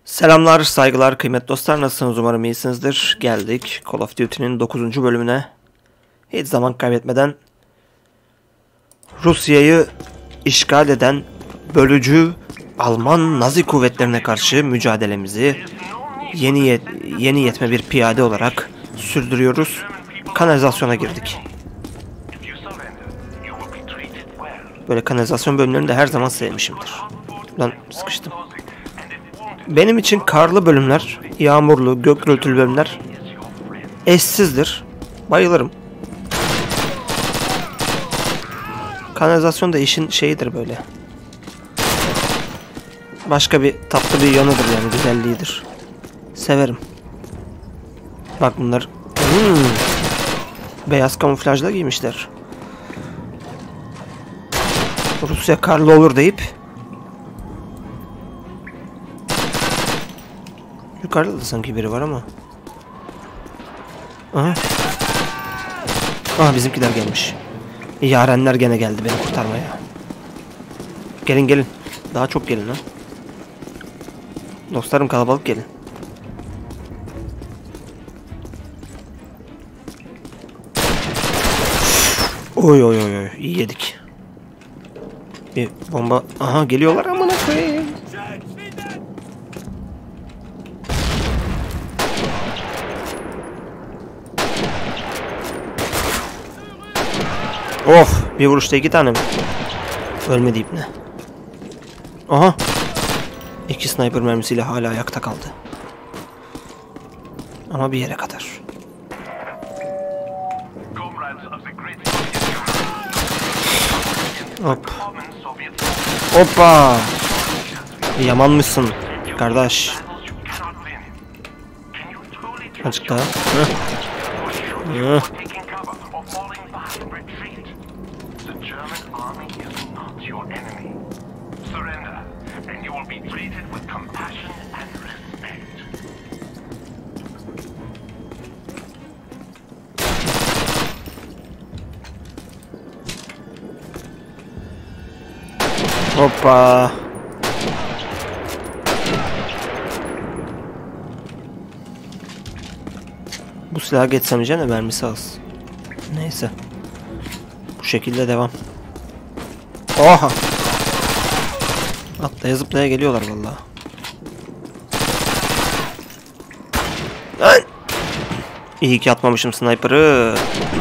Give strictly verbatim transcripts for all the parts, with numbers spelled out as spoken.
Selamlar, saygılar, kıymetli dostlar. Nasılsınız? Umarım iyisinizdir. Geldik Call of Duty'nin dokuzuncu bölümüne. Hiç zaman kaybetmeden Rusya'yı işgal eden bölücü Alman Nazi kuvvetlerine karşı mücadelemizi yeni yet yeni yetme bir piyade olarak sürdürüyoruz. Kanalizasyona girdik. Böyle kanalizasyon bölümlerini de her zaman sevmişimdir. Lan sıkıştım. Benim için karlı bölümler, yağmurlu, gök gürültülü bölümler eşsizdir. Bayılırım. Kanalizasyon da işin şeyidir böyle. Başka bir tatlı bir yanıdır yani, güzelliğidir. Severim. Bak bunlar hmm, beyaz kamuflajla giymişler. Rusya karlı olur deyip yukarıda da sanki biri var ama. Aha. Aha, bizimkiler gelmiş. Yarenler gene geldi beni kurtarmaya. Gelin gelin. Daha çok gelin ha. Dostlarım, kalabalık gelin. Oy oy oy oy. İyi yedik. Bir bomba. Aha, geliyorlar amına koyayım. Of, bir vuruşta iki tane mi? Ölmedi ibne. Aha. İki sniper mermisiyle hala ayakta kaldı. Ama bir yere kadar. Hop. Hoppa. Yamanmışsın kardeş. Azıcık daha. Heh. Heh. Hoppa. Bu silahı geçsem de mermisi az. Neyse. Bu şekilde devam. Oha. Atlaya zıplaya geliyorlar vallahi. Ay! İyi ki atmamışım sniper'ı.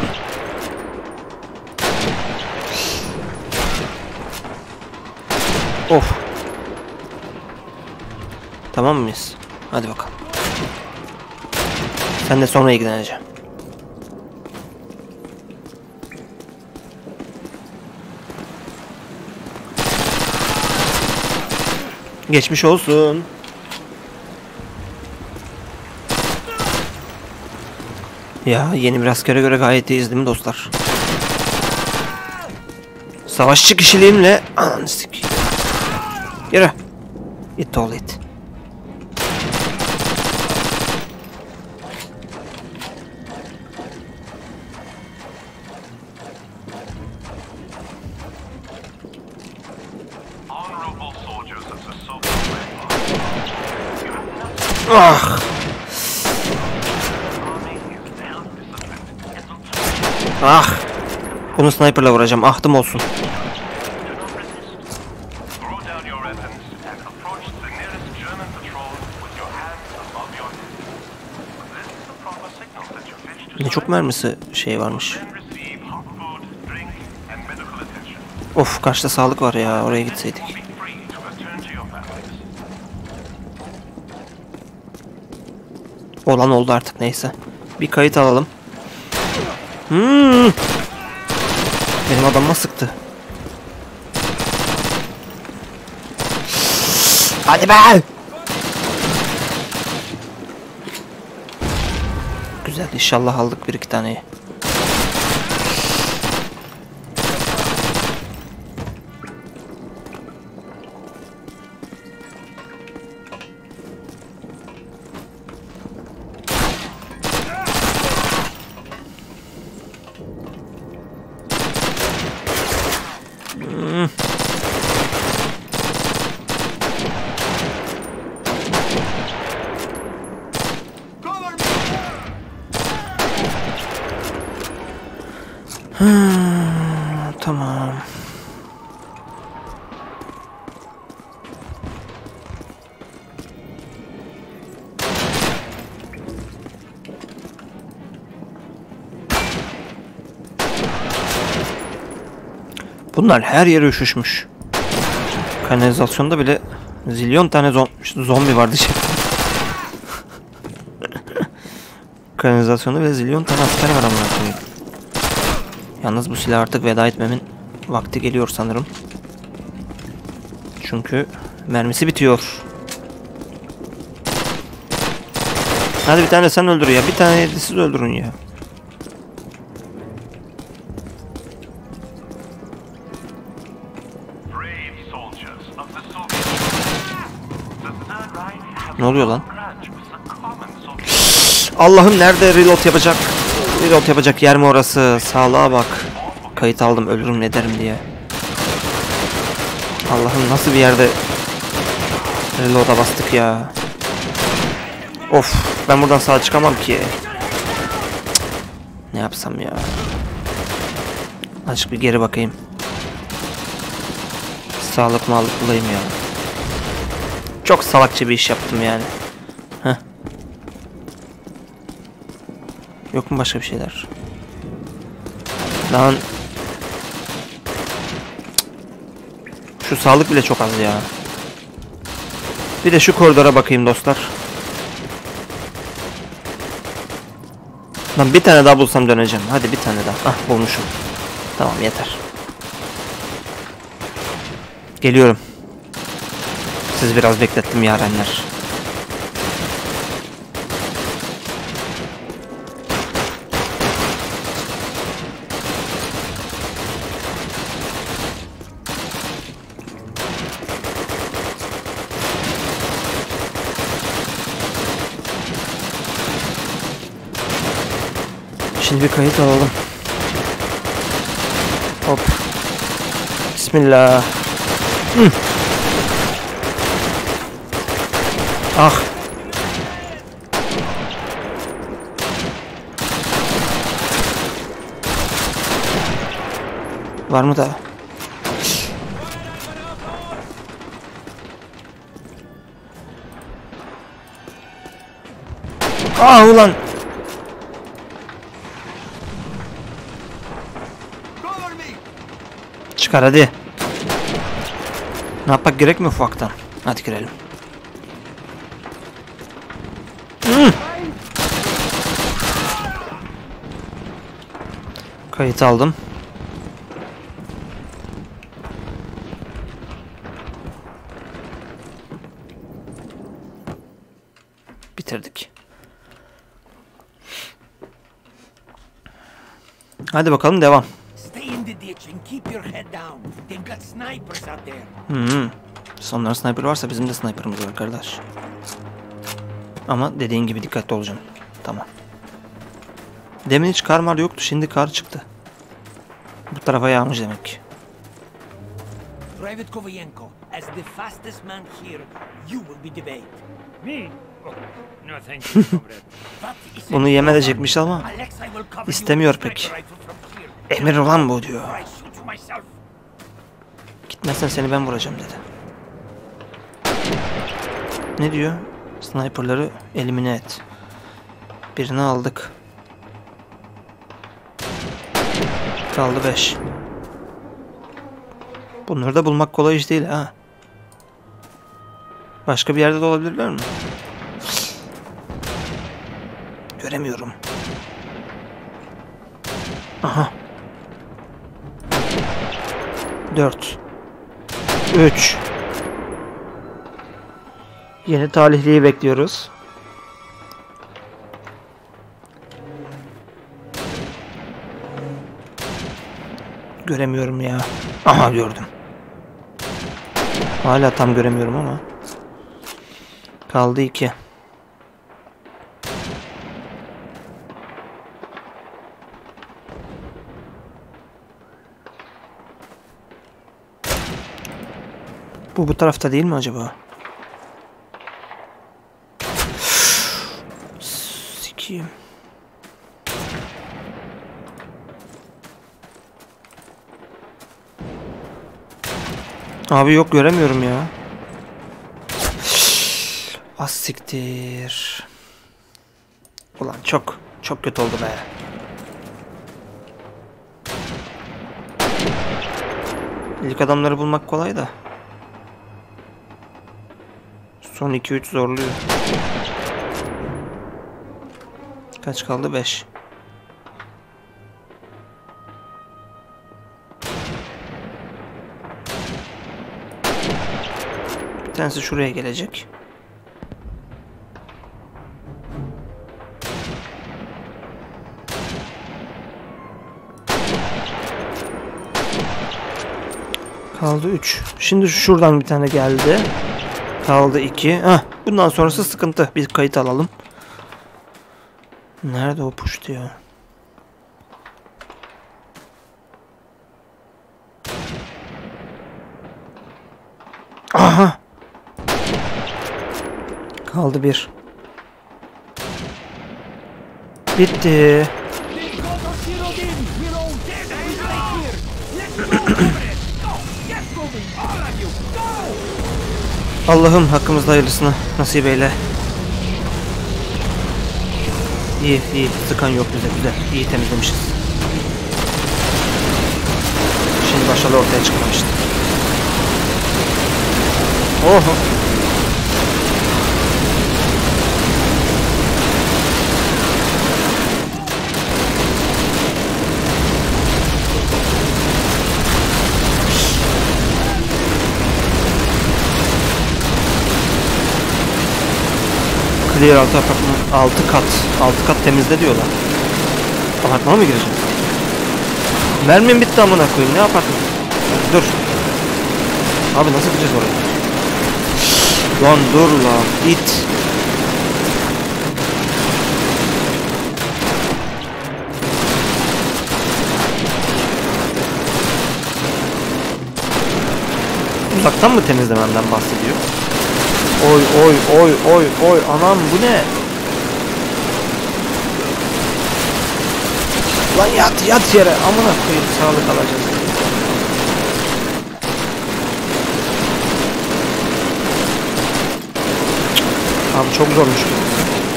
Of. Tamam mıyız? Hadi bakalım. Sen de sonra ilgileneceğim. Geçmiş olsun. Ya yeni bir askere göre gayet iyiyiz değil mi dostlar? Savaşçı kişiliğimle ananı sikeyim. Yürü. It all it. Ah. Ah. Bunu sniper'la vuracağım. Ahtım olsun. Ne çok mermisi şey varmış. Of, karşıda sağlık var ya, oraya gitseydik. Olan oldu artık, neyse. Bir kayıt alalım. Hmm. Benim adamıma sıktı. Hadi be! Güzel, inşallah aldık bir iki taneyi. Hmm. Hmm, tamam. Bunlar her yere üşüşmüş. Kanalizasyonda bile zilyon tane zom zombi var diyecek. Kanalizasyonda bile zilyon tane asker var amına koyayım. Yalnız bu silah artık veda etmemin vakti geliyor sanırım. Çünkü mermisi bitiyor. Hadi bir tane sen öldür ya. Bir tane de siz öldürün ya. Ne oluyor lan? Allah'ım nerede reload yapacak? Reload yapacak yer mi orası? Sağlığa bak. Kayıt aldım ölürüm ne derim diye. Allah'ım nasıl bir yerde reload'a bastık ya. Of ben buradan sağ çıkamam ki. Ne yapsam ya? Azıcık bir geri bakayım. Sağlık mağlık bulayım ya. Çok salakça bir iş yaptım yani. Heh. Yok mu başka bir şeyler? Lan şu sağlık bile çok az ya. Bir de şu koridora bakayım dostlar. Lan bir tane daha bulsam döneceğim. Hadi bir tane daha. Ah bulmuşum. Tamam yeter. Geliyorum. Siz biraz beklettim yarenler. Şimdi bir kayıt alalım. Hop. Bismillah. Hı. Ah. Var mı daha? Ah ulan. Çıkar hadi. Ne yapmak gerek mi ufaktan? Hadi girelim. Hmm. Kayıt aldım. Bitirdik. Hadi bakalım devam. Hmm. Onların sniper varsa bizim de sniper'ımız var kardeş. Ama dediğin gibi dikkatli olacağım. Tamam. Demin hiç kar mar yoktu. Şimdi kar çıktı. Bu tarafa yağmış demek ki. Private Kovayenko, as the fastest man here, you will be debate. Me? Oh, no thank you, comrade. Bunu yem edecekmiş ama istemiyor pek. Emir olan bu diyor. Gitmezsen seni ben vuracağım dedi. Ne diyor? Sniper'ları elimine et. Birini aldık. Kaldı beş. Bunları da bulmak kolay iş değil ha. Başka bir yerde de olabilirler mi? Göremiyorum. Aha. Dört. Üç. Yeni talihliyi bekliyoruz. Göremiyorum ya. Aha gördüm. Hala tam göremiyorum ama. Kaldı iki. Bu bu tarafta değil mi acaba? Sikiyim. Abi yok, göremiyorum ya. Az siktir. Ulan çok çok kötü oldu be. İlk adamları bulmak kolay da. Son iki üç zorluyor. Kaç kaldı? beş. Bir tanesi şuraya gelecek. Kaldı üç. Şimdi şuradan bir tane geldi. Kaldı iki. Heh, bundan sonrası sıkıntı. Bir kayıt alalım. Nerede o puştu ya? Aha! Kaldı bir. Bitti. Allah'ım hakkımızda hayırlısını nasip eyle. İyi iyi, sıkan yok bize, güzel, iyi temizlemişiz. Şimdi başarılı ortaya çıkmamıştı. Oho. Clear altı apartman, altı kat, altı kat temizle diyorlar. Apartmana mı gireceğim? Mermim bitti amına koyayım, ne apartman? Dur. Abi nasıl gideceğiz oraya? Lan dur lan, it. Uzaktan mı temizlememden bahsediyor? Oy oy oy oy oy, anam bu ne? Lan yat yat yere, amına koyayım, sağlık alacağız. Abi çok zormuş bu.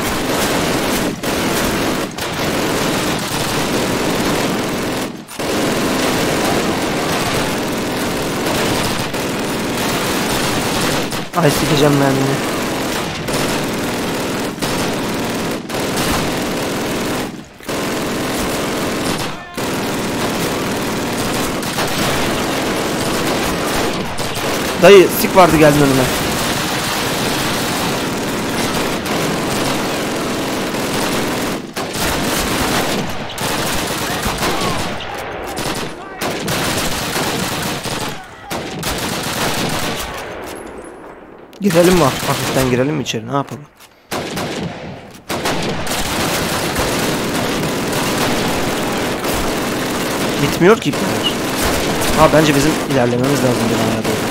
Ay sikeceğim mermini. Dayı sik vardı, geldin önüme. Girelim mi? Hafiften girelim mi içeri? Ne yapalım? Bitmiyor ki ipler. Ha, bence bizim ilerlememiz lazım binaya doğru.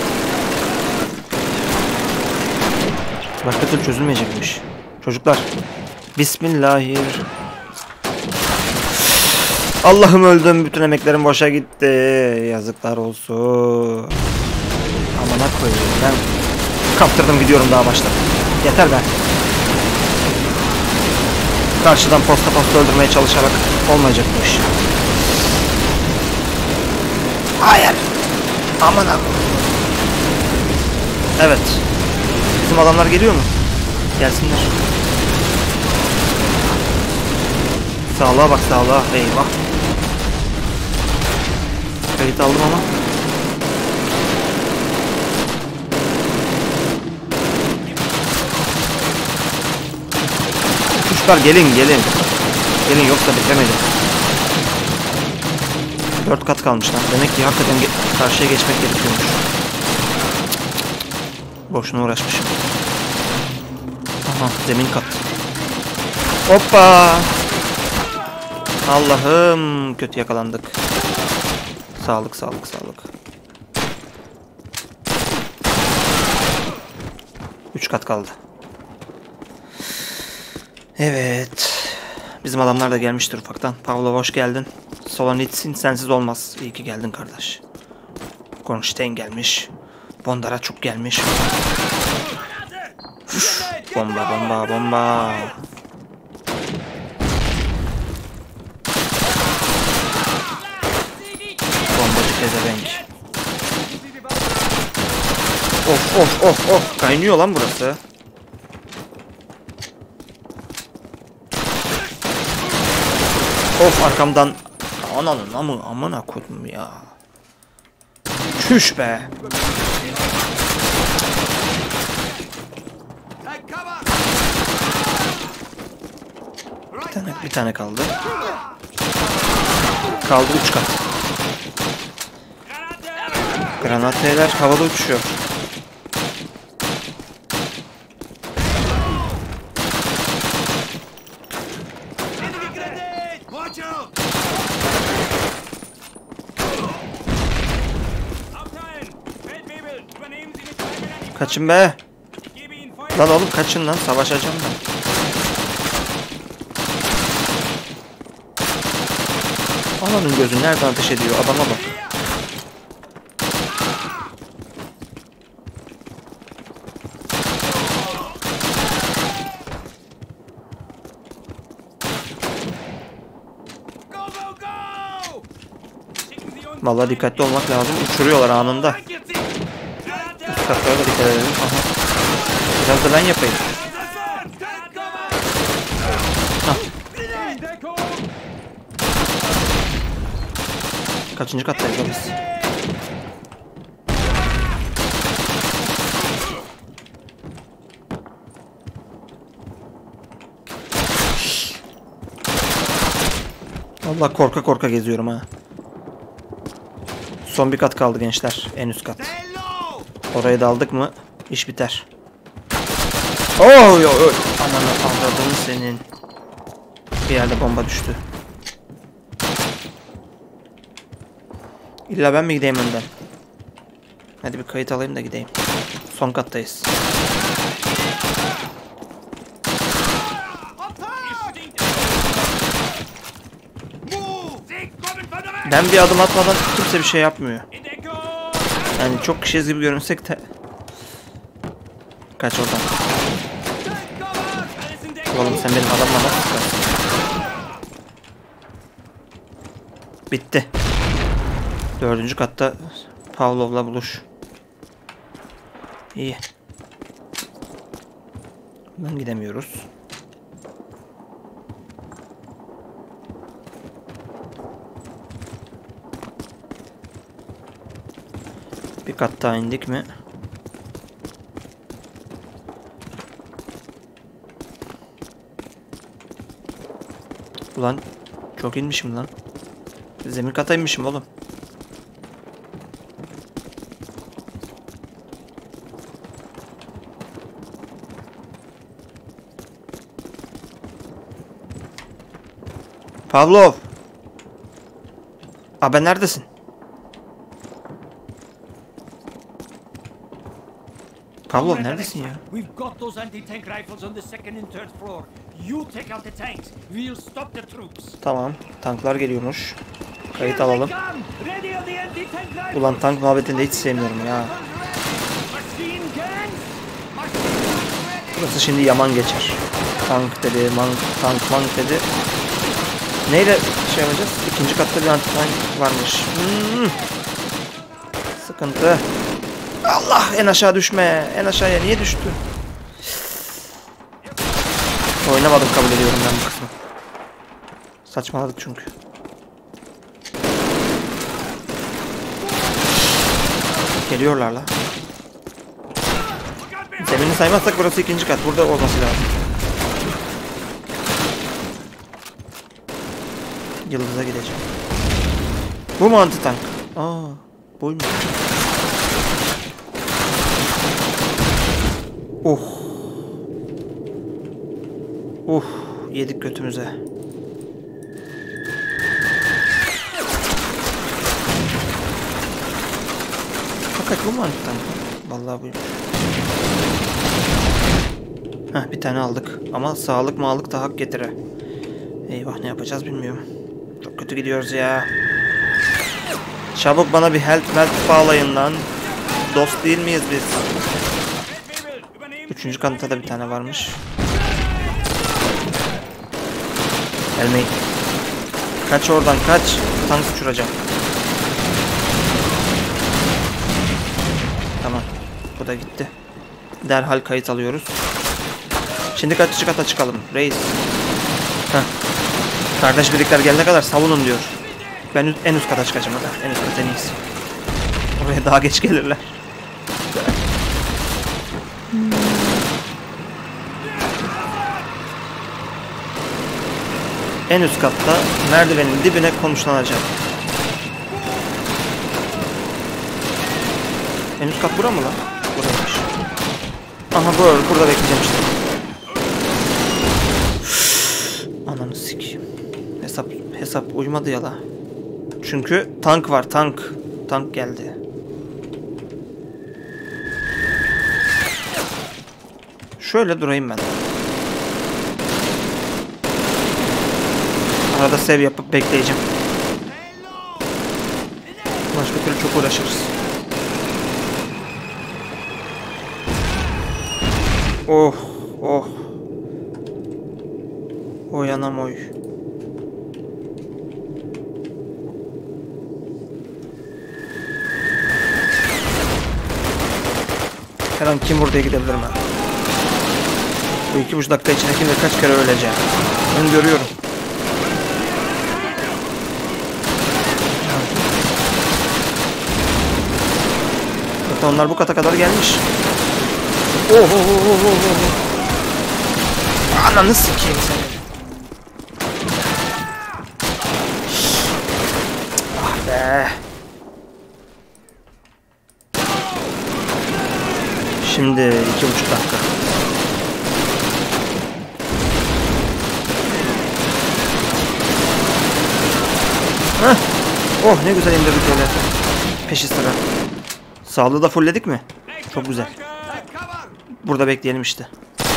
Başka türlü çözülmeyecekmiş. Çocuklar. Bismillahirrahmanirrahim. Allah'ım öldüm. Bütün emeklerim boşa gitti. Yazıklar olsun. Amına koyayım ben. Kaptırdım gidiyorum daha başta. Yeter be. Karşıdan posta posta öldürmeye çalışarak olmayacak bu iş. Hayır. Aman abi. Evet. Bizim adamlar geliyor mu? Gelsinler. Sağlığa bak, sağlığa. Eyvah. Kayıt aldım ama. Kuşlar gelin gelin. Gelin yoksa bitiremedim. Dört kat kalmış lan. Demek ki hakikaten ge karşıya geçmek gerekiyormuş. Boşuna uğraşmışım. Aha, zemin kat. Hoppa. Allah'ım, kötü yakalandık. Sağlık sağlık sağlık. Üç kat kaldı. Evet. Bizim adamlar da gelmiştir ufaktan. Pavlov hoş geldin. Solonitsin sensiz olmaz. İyi ki geldin kardeş. Kornstein gelmiş. Japondara çok gelmiş. Uf, bomba bomba bomba. Bombacı pezevenk. Of of of of. Kaynıyor lan burası. Of arkamdan. Ananın amı amına koydum ya. Çüş be. Bir tane, bir tane kaldı. Kaldı üç kat. Granateler havada uçuyor. Kaçın be. Lan oğlum kaçın lan, savaşacağım ben. Ananın gözü nereden ateş ediyor, adama bak. Vallahi dikkatli olmak lazım. Uçuruyorlar anında. Üst katlara da dikkat edelim. Aha. Biraz da ben yapayım. Hah. Kaçıncı kattayız biz? Vallahi korka korka geziyorum ha. Son bir kat kaldı gençler. En üst kat. Orayı da aldık mı iş biter. Oh yo yo. Ananı avradın senin. Bir yerde bomba düştü. İlla ben mi gideyim önden? Hadi bir kayıt alayım da gideyim. Son kattayız. Ben bir adım atmadan kimse bir şey yapmıyor. Yani çok kişiyiz gibi görünsek de. Kaç oradan. Oğlum sen benim adamla nasıl çıkarsın? Bitti. Dördüncü katta Pavlov'la buluş. İyi. Ben gidemiyoruz. Bir kat daha indik mi? Ulan çok inmişim lan. Zemin kata inmişim oğlum. Pavlov. Abi neredesin? Pavlov neredesin ya? We've got those anti-tank rifles on the second and third floor. You take out the tanks. We'll stop the troops. Tamam, tanklar geliyormuş. Kayıt alalım. Ulan tank muhabbetini de hiç sevmiyorum ya. Burası şimdi yaman geçer. Tank dedi, man, tank mank dedi. Neyle şey yapacağız? İkinci katta bir anti-tank varmış. Hmm. Sıkıntı. Allah, en aşağı düşme. En aşağıya niye düştü? Oynamadım, kabul ediyorum ben bu kısmı. Saçmaladık çünkü. Geliyorlar la. Zemini saymazsak burası ikinci kat. Burada olması lazım. Yıldız'a gideceğim. Bu mu anti-tank? Aa, buymuş. Uh. Uh, yedik götümüze. Fakat bu mu anti-tank? Vallahi buymuş. Heh, bir tane aldık. Ama sağlık mağlık da hak getire. Eyvah, ne yapacağız bilmiyorum. Çok kötü gidiyoruz ya. Çabuk bana bir health melt bağlayın lan. Dost değil miyiz biz? Üçüncü katta da bir tane varmış. Gelmeyin. Kaç oradan kaç. Tank uçuracağım. Tamam. Bu da gitti. Derhal kayıt alıyoruz. Şimdi kaçıncı kata çıkalım reis? Heh. Kardeş birlikler gelene kadar savunun diyor. Ben en üst kata çıkacağım hadi. En üst kat en iyisi. Oraya daha geç gelirler. En üst katta merdivenin dibine konuşlanacak. En üst kat bura mı lan? Buraymış. Aha böyle burada bekleyeceğim işte. Ananı sikeyim. Hesap hesap uymadı ya la. Çünkü tank var, tank. Tank geldi. Şöyle durayım ben. Arada save yapıp bekleyeceğim. Başka türlü çok uğraşırız. Oh, oh. Oy anam oy. Her an kim buraya gidebilirim ha. Bu iki buçuk dakika içinde kim ve kaç kere öleceğim. Ben görüyorum. Zaten onlar bu kata kadar gelmiş. Oh oh oh oh oh oh. Ananı sikeyim seni. Ah be. Şimdi iki buçuk dakika. Heh. Oh ne güzel indirdik öyle. Peşi sıra. Sağlığı da fullledik mi? Çok güzel. Burada bekleyelim işte.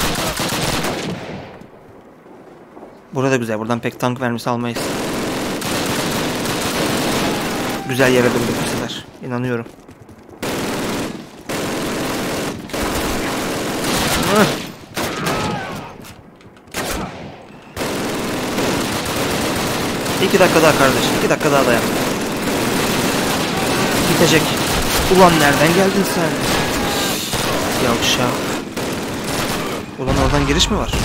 Burada güzel. Buradan pek tank mermisi almayız. Güzel yere durduk bu sefer. İnanıyorum. Hıh. İki dakika daha kardeş. İki dakika daha dayan. Gidecek. Ulan nereden geldin sen? Yavşak. Ulan oradan giriş mi var?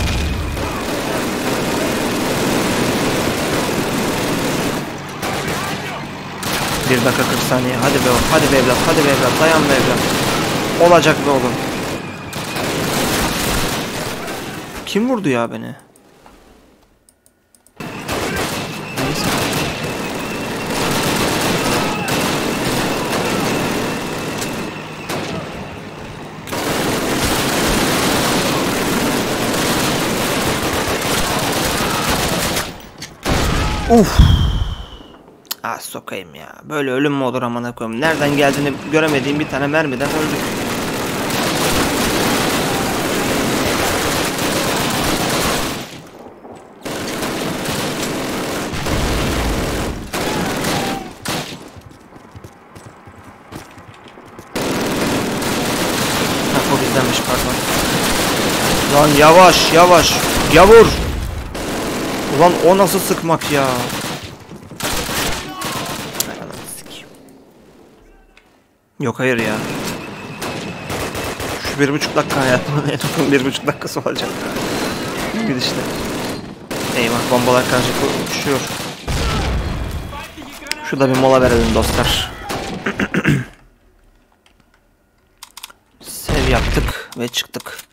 Bir dakika kırk saniye. Hadi be oğlum. Hadi be evlat. Hadi be evlat. Dayan be evlat. Olacak be oğlum. Kim vurdu ya beni? Neyse. Uf. Ah sokayım ya. Böyle ölüm mü olur amına koyayım? Nereden geldiğini göremediğim bir tane mermiden öldük. Ha o bizdenmiş pardon. Lan yavaş yavaş. Yavur. Ulan o nasıl sıkmak ya? Yok hayır ya. Şu bir buçuk dakika hayatımın en uzun bir buçuk dakikası olacak. Gidişte. Eyvah bombalar karşılıklı uçuyor. Şurada bir mola verelim dostlar. Sev yaptık ve çıktık.